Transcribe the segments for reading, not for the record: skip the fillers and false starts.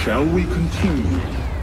Shall we continue?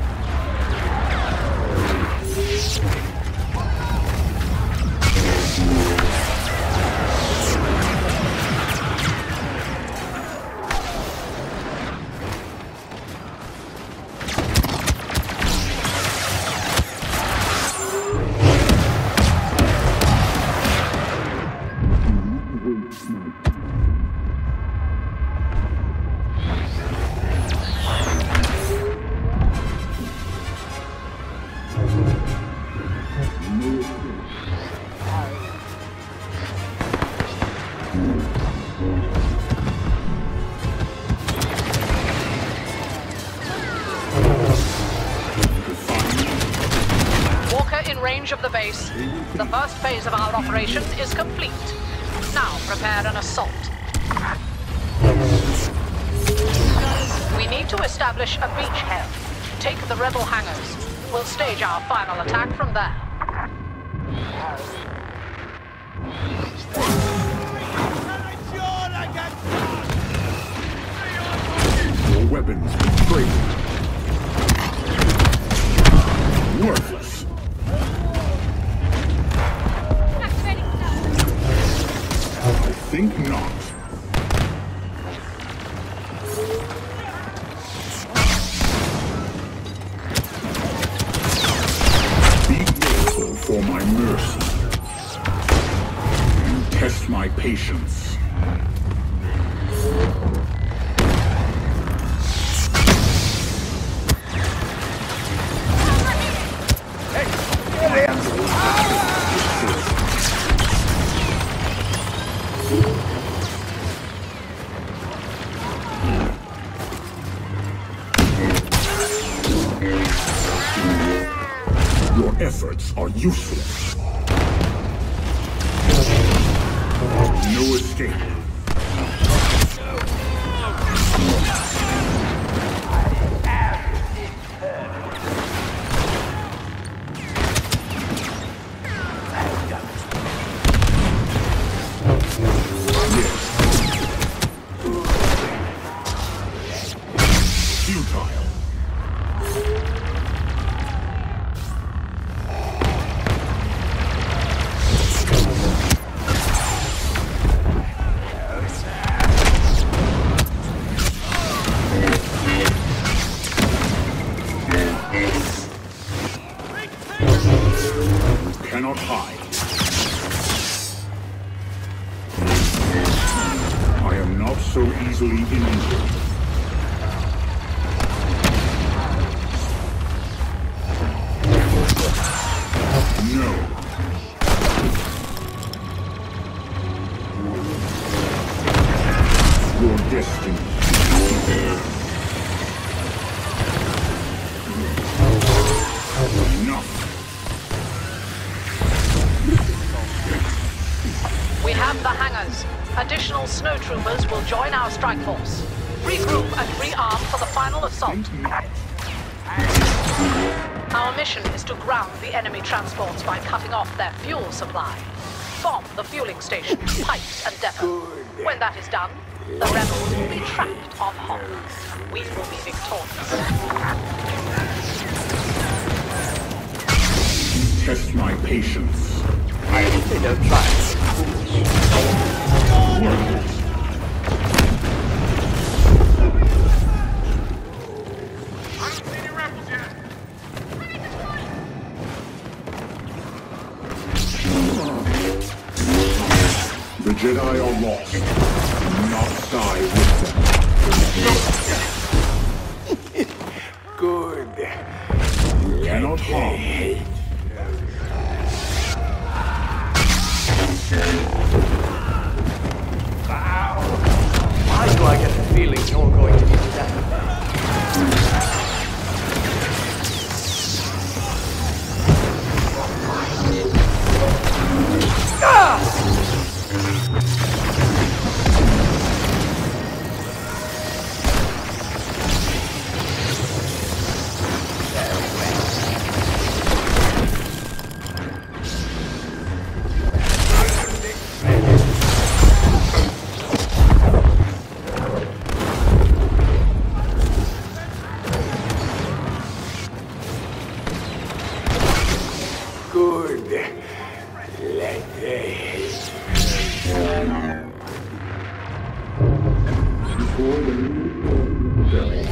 Of the base. The first phase of our operation is complete. Now prepare an assault. We need to establish a beachhead. Take the rebel hangars. We'll stage our final attack from there. Your weapons betrayed. Worthless. Think not. Be grateful for my mercy. You test my patience. Your efforts are useless. No escape. Cannot hide. I am not so easily injured. No. Your destiny. Enough. We have the hangars. Additional snow troopers will join our strike force. Regroup and rearm for the final assault. Our mission is to ground the enemy transports by cutting off their fuel supply. Bomb the fueling station, pipes and depot. When that is done, the rebels will be trapped on Hoth. We will be victorious. Test my patience. I say no try. The Jedi are lost. Do not die with them. Good. Cannot harm. Why do I get the feeling you're going to be dead? For the new belly.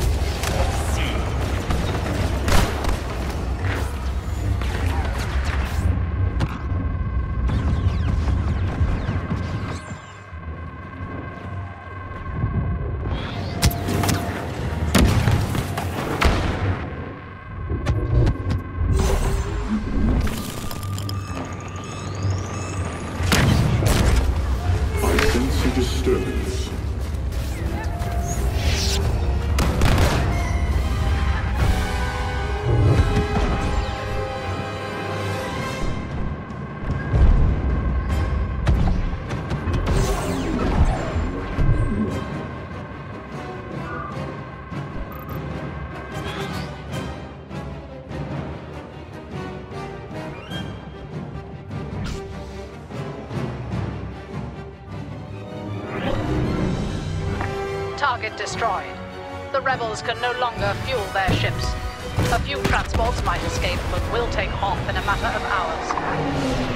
Disturbance. Target destroyed. The rebels can no longer fuel their ships. A few transports might escape, but will take off in a matter of hours.